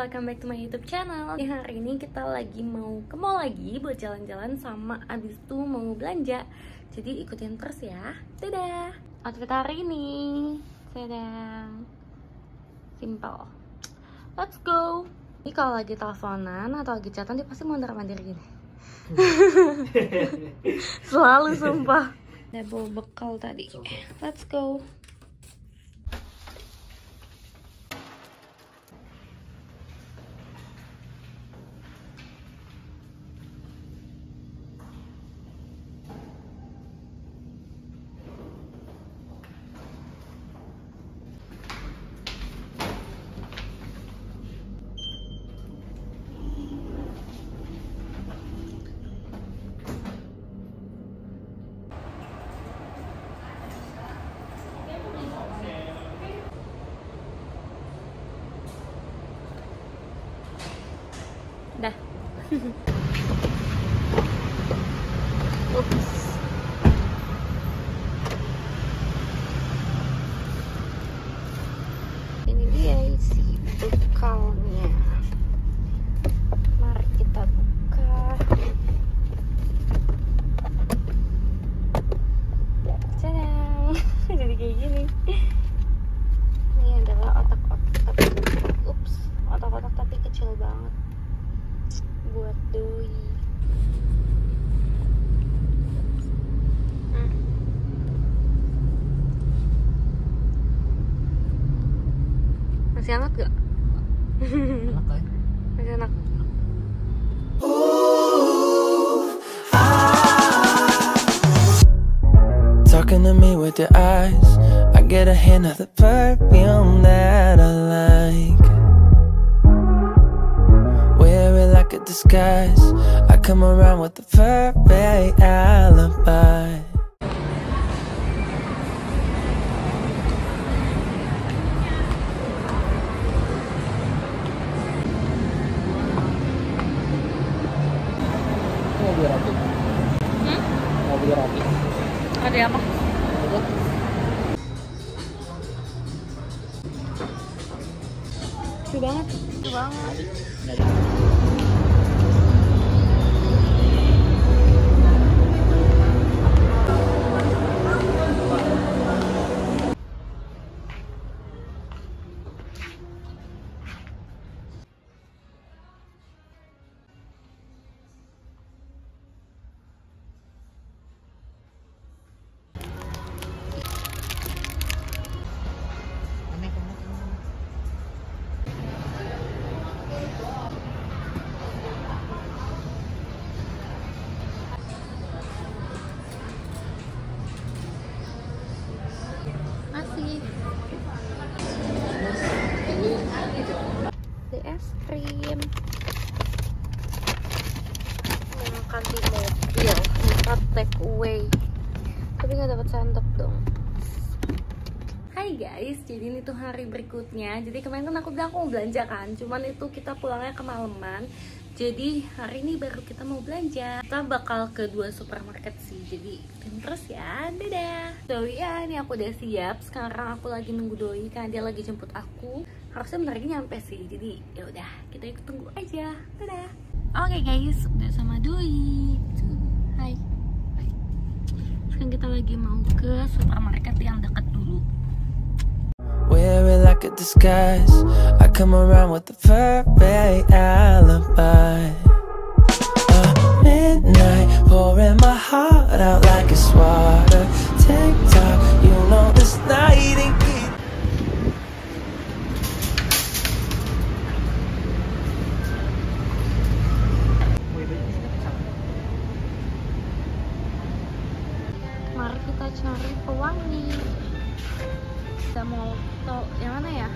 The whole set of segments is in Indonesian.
welcome back to my YouTube channel. Di hari ini kita lagi mau ke mall lagi buat jalan-jalan sama abis itu mau belanja. Jadi ikutin terus ya. Dadah. Outfit hari ini sedang simple. Let's go. Ini kalau lagi teleponan atau lagi chatan dia pasti mondar-mandir gini. Selalu sumpah. Udah bawa bekal tadi. Let's go. Dah. Ups. Ini dia isi bekalnya. Mari kita buka. Tadang. Jadi kayak gini. Ini adalah otak-otak. Ups, otak-otak tapi kecil banget. Buat doi. Masih hangat gak? Enak kan? Masih enak. Talking to me with your eyes, I get a hint of the perfume that I like. Wear it like a disguise, I come around with the perfect alibi. Mau beli roti? Mau beli roti? Ada apa? Lucu banget, lucu banget. Di es krim yang akan di mobil tempat take away, tapi nggak dapat sendok dong. Hai guys, jadi ini tuh hari berikutnya. Jadi kemarin kan aku bilang aku mau belanja kan, cuman itu kita pulangnya kemalaman. Jadi hari ini baru kita mau belanja. Kita bakal ke 2 supermarket sih. Jadi terus ya, dadah. So ya, ini aku udah siap. Sekarang aku lagi nunggu doi karena dia lagi jemput aku. Harusnya bentar lagi nyampe sih. Jadi ya udah, kita ikut tunggu aja. Dadah. Oke guys, udah sama doi. Hai. Sekarang kita lagi mau ke supermarket yang dekat dulu. Wear it like a disguise, I come around with the perfect alibi. Midnight, pouring my heart out like it's water. Tick-tock, you know this night ain't good. Mari kita cari pewangi. Kita mau tau yang mana ya?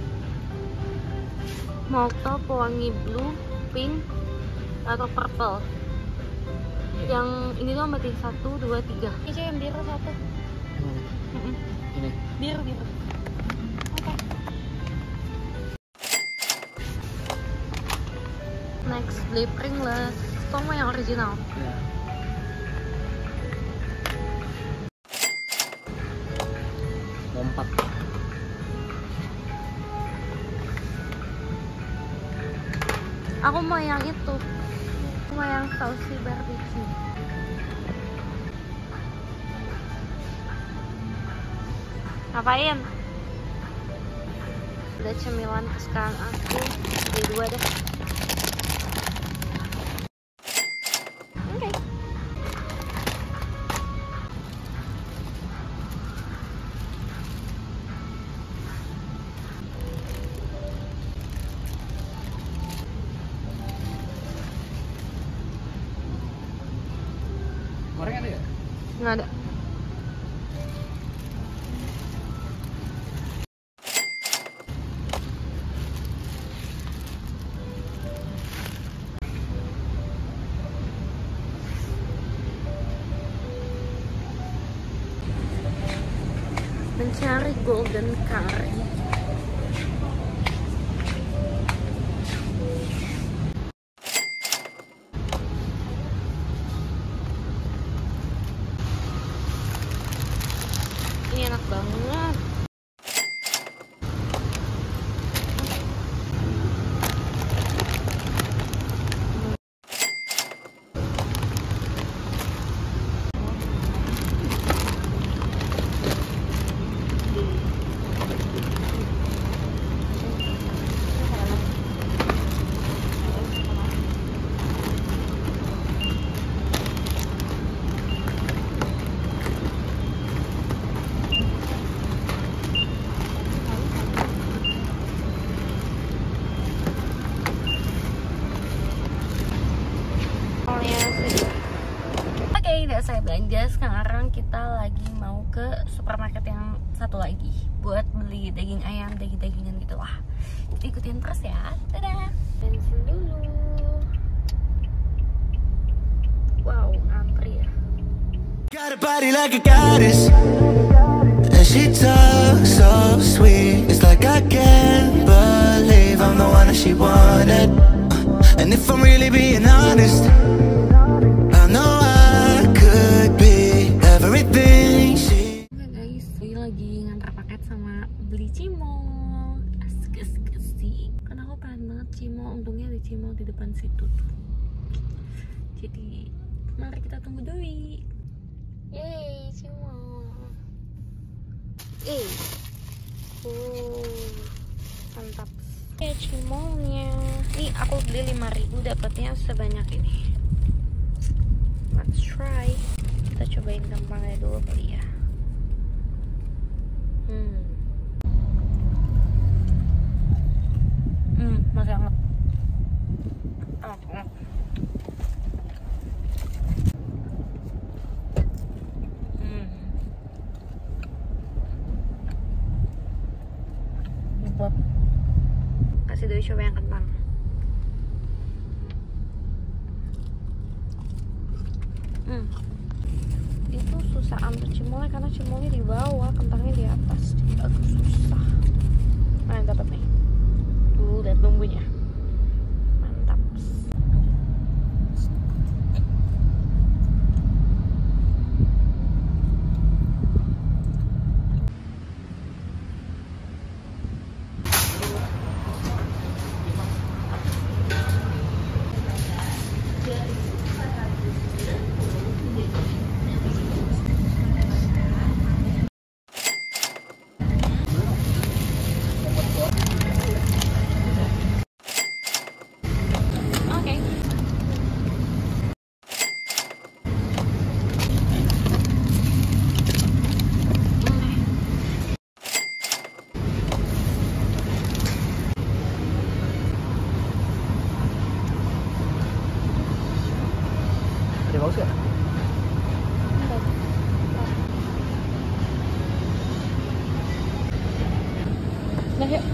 Mau tau pewangi blue, pink, atau purple? Yang ini tuh mati 1, 2, 3. Ini yang biru 1. Ini. Biru. Oke. Next, beli Pringles. Tolong yang original. Ya. Lompat. Aku mau yang itu. Aku mau yang saucy barbecue. Ngapain? Udah cemilan kesukaan aku. Beli 2 deh. Oke. Goreng ada ya? Nggak ada. Mencari golden curry. Ini enak banget. Udah saya belanja, sekarang kita lagi mau ke supermarket yang satu lagi buat beli daging ayam, daging-dagingan gitu lah. Jadi ikutin terus ya. Dadah. Bensin dulu. Wow, antri ya. Got a body like a goddess, and she talks so sweet. It's like I can't believe I'm the one that she wanted. And if I'm really being honest, I know I could be everything she. Oke guys, saya lagi ngantar paket sama beli cimol. Asik. Karena aku pengen banget cimol, untungnya di cimol di depan situ tuh. Jadi mari kita tunggu Doi. Yeay, cimol. Mantap. Ya cimolnya. Nih aku beli 5.000 dapatnya sebanyak ini. Let's try. Kita cobain gampangnya dulu kali ya. Masih hangat. Kasih dulu coba yang kentang. Itu susah ambil cimolnya karena cimolnya di bawah, kentangnya di atas, jadi agak susah. Nah, dapat nih. Lihat bumbunya. Mantap. Ada bagus ya? Nah, yuk.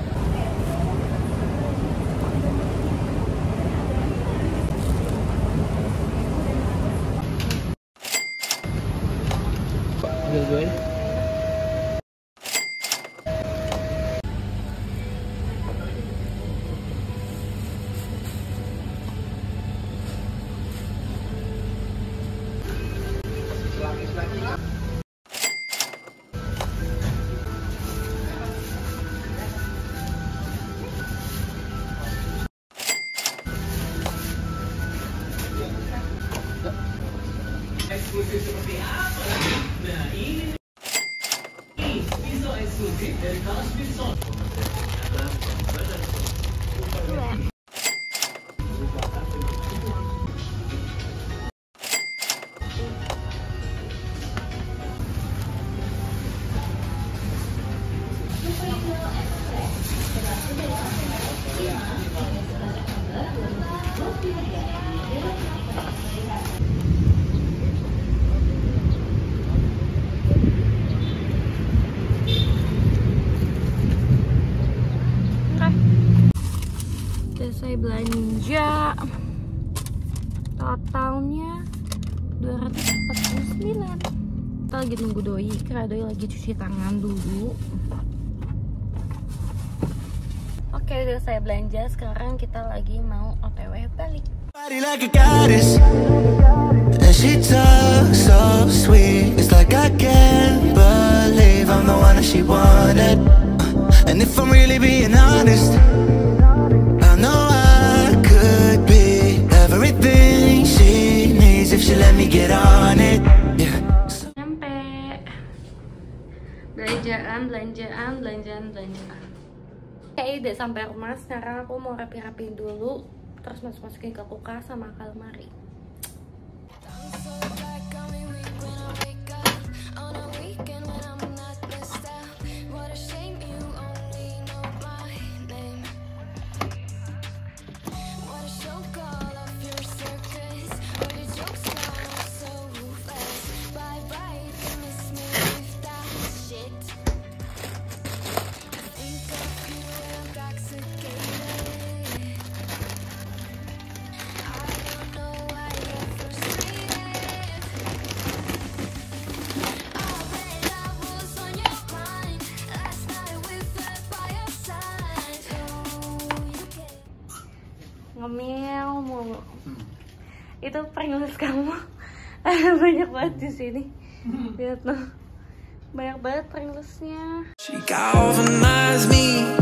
Ambil gue. Selesai belanja, totalnya 249. Kita lagi nunggu doi, karena doi lagi cuci tangan dulu. Oke, udah saya belanja, sekarang kita lagi mau OTW balik. Like a goddess, and she talks so sweet. It's like I can't believe I'm the one that she wanted. And if I'm really being honest, I know I could be everything she needs if she let me get on it. Yeah. Sampai belanjaan. Kayak udah sampai rumah, sekarang aku mau rapi-rapiin dulu, terus masukin ke kulkas sama ke lemari. Ngemil mulu. Itu Pringles kamu ada banyak banget di sini. Lihat loh, banyak banget Pringlesnya. She galvanized me.